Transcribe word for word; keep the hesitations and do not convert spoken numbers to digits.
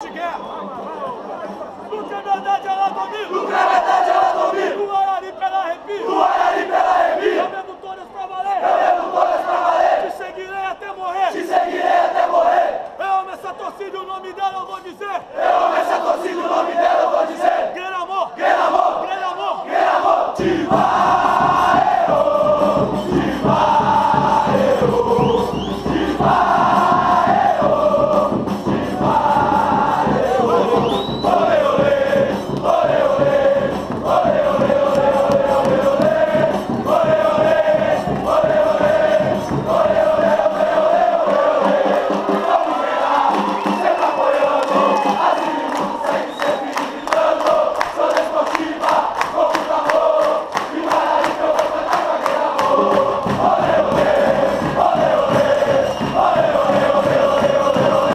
de guerra. Nunca é verdade, ela domina. Nunca é verdade, ela domina. O Arari pela arrepio. O Arari pela arrepio. Eu levo todas pra valer. Eu levo todas pra valer. Te seguirei até morrer. Te seguirei até morrer. Eu amo essa torcida e o nome dela eu vou dizer. Eu amo essa torcida e o nome dela eu vou dizer. Grande amor. Grande amor. Grande amor. Grande amor. Diva.